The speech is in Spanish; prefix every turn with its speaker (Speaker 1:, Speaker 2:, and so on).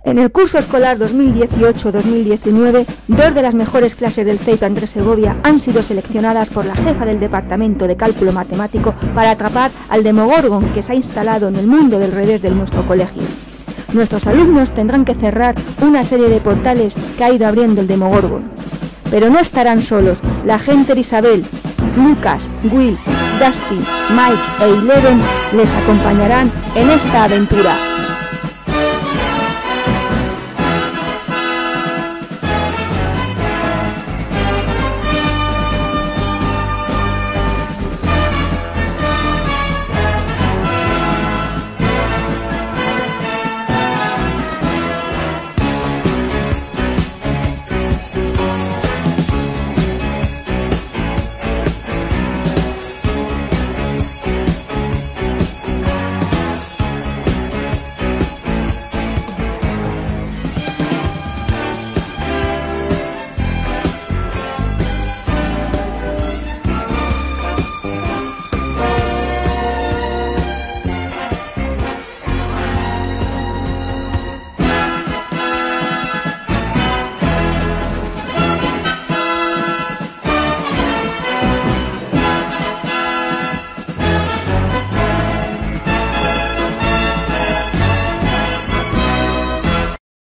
Speaker 1: En el curso escolar 2018-2019, 2 de las mejores clases del CEIP Andrés Segovia han sido seleccionadas por la jefa del Departamento de Cálculo Matemático para atrapar al Demogorgon que se ha instalado en el mundo del revés de nuestro colegio. Nuestros alumnos tendrán que cerrar una serie de portales que ha ido abriendo el Demogorgon. Pero no estarán solos. La gente de Isabel, Lucas, Will, Dusty, Mike e Eleven les acompañarán en esta aventura.